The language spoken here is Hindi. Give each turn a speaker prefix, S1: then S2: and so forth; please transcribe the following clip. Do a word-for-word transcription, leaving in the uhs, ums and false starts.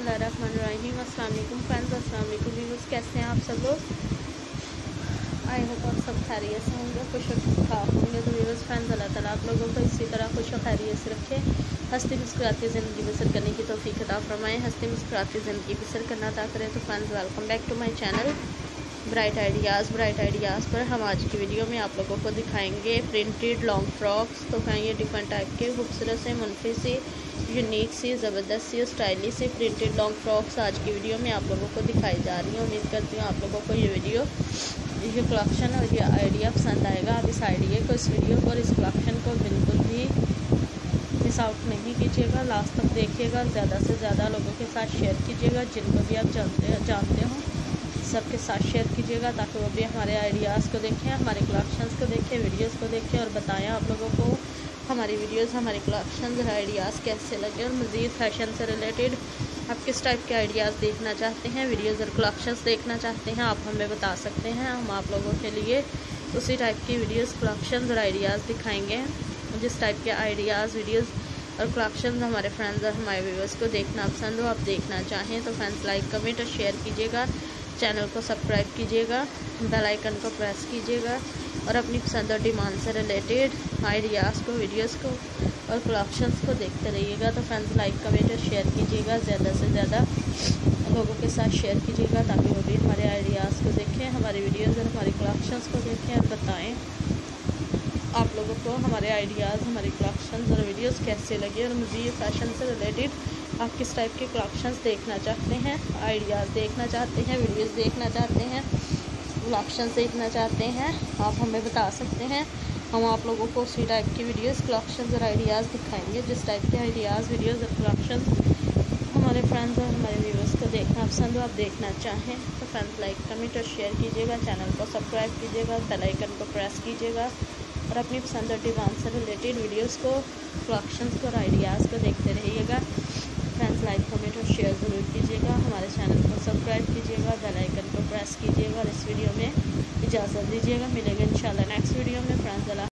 S1: बिस्मिल्लाहिर्रहमानिर्रहीम। अस्सलाम वालेकुम फ्रेंड्स, अस्सलाम वालेकुम व्यूअर्स, कैसे हैं आप सब लोग। आई होप आप सब खैरियत से होंगे, खुश ठाक होंगे। तो व्यूअर्स फ्रेंड्स, अल्लाह ताला आप लोगों को इसी तरह खुश और खैरियत से रखे, हंसती मुस्कुराती ज़िंदगी बसर करने की तौफीक अता फरमाएँ, हंसती मुस्कुराती ज़िंदगी बसर करना अता करें। तो friends, welcome back to my channel Bright Ideas. Bright Ideas पर हम आज की वीडियो में आप लोगों को दिखाएंगे प्रिंटेड लॉन्ग फ्रॉक्स। तो हैं ये डिफरेंट टाइप के खूबसूरत से, मुनफी से, यूनिक सी, ज़बरदस्त सी, स्टाइलिश से प्रिंटेड लॉन्ग फ्रॉक्स आज की वीडियो में आप लोगों को दिखाई जा रही हैं। उम्मीद करती हूँ आप लोगों को ये वीडियो, ये कलेक्शन और ये आइडिया पसंद आएगा। आप इस आइडिया को, इस वीडियो को और इस कलेक्शन को बिल्कुल भी मिस आउट नहीं कीजिएगा, लास्ट तक देखिएगा। ज़्यादा से ज़्यादा लोगों के साथ शेयर कीजिएगा, जिनको भी आप जानते जानते हो सबके साथ शेयर कीजिएगा, ताकि वो भी हमारे आइडियाज़ को देखें, हमारे कलेक्शंस को देखें, वीडियोस को देखें और बताएं आप लोगों को हमारी वीडियोस, हमारे कलेक्शंस और आइडियाज़ कैसे लगे। और मज़ीद फैशन से रिलेटेड आप किस टाइप के आइडियाज़ देखना चाहते हैं, वीडियोज़ और कलेक्शंस देखना चाहते हैं, आप हमें बता सकते हैं। हम आप लोगों के लिए उसी टाइप की वीडियोज़, कलेक्शंस और आइडियाज़ दिखाएँगे, जिस टाइप के आइडियाज़, वीडियोज़ और कलेक्शंस हमारे फ्रेंड्स और हमारे व्यूअर्स को देखना पसंद हो, आप देखना चाहें तो फ्रेंड्स लाइक, कमेंट और शेयर कीजिएगा, चैनल को सब्सक्राइब कीजिएगा, बेल आइकन को प्रेस कीजिएगा और अपनी पसंद और डिमांड से रिलेटेड आइडियाज़ को, वीडियोस को और कलेक्शंस को देखते रहिएगा। तो फ्रेंड्स लाइक, कमेंट और शेयर कीजिएगा, ज़्यादा से ज़्यादा लोगों के साथ शेयर कीजिएगा, ताकि वो भी हमारे आइडियाज़ को देखें, हमारी वीडियोज़ और हमारी कलेक्शंस को देखें और बताएँ आप लोगों को हमारे आइडियाज़, हमारी कलेक्शंस और वीडियोस कैसे लगे। और मज़ीद फैशन से रिलेटेड आप किस टाइप के कलेक्शंस देखना चाहते हैं, आइडियाज़ देखना चाहते हैं, वीडियोस देखना चाहते हैं, कलेक्शंस देखना चाहते हैं, आप हमें बता सकते हैं। हम आप लोगों को उसी टाइप की वीडियोस, कलेक्शंस और आइडियाज़ दिखाएंगे, जिस टाइप के आइडियाज़, वीडियोस और कलेक्शंस हमारे फ्रेंड्स और हमारे व्यूअर्स को देखना पसंद हो, आप देखना चाहें तो फ्रेंड्स लाइक, कमेंट और शेयर कीजिएगा, चैनल को सब्सक्राइब कीजिएगा, बेल आइकन को प्रेस कीजिएगा और अपनी पसंद और डिमांड से रिलेटेड वीडियोस को, कलेक्शंस को और आइडियाज़ को देखते रहिएगा। फ्रेंड्स लाइक, कमेंट और शेयर ज़रूर कीजिएगा, हमारे चैनल को सब्सक्राइब कीजिएगा, बेल आइकन को प्रेस कीजिएगा और इस वीडियो में इजाज़त दीजिएगा। मिलेंगे इंशाल्लाह नेक्स्ट वीडियो में फ्रेंड्स।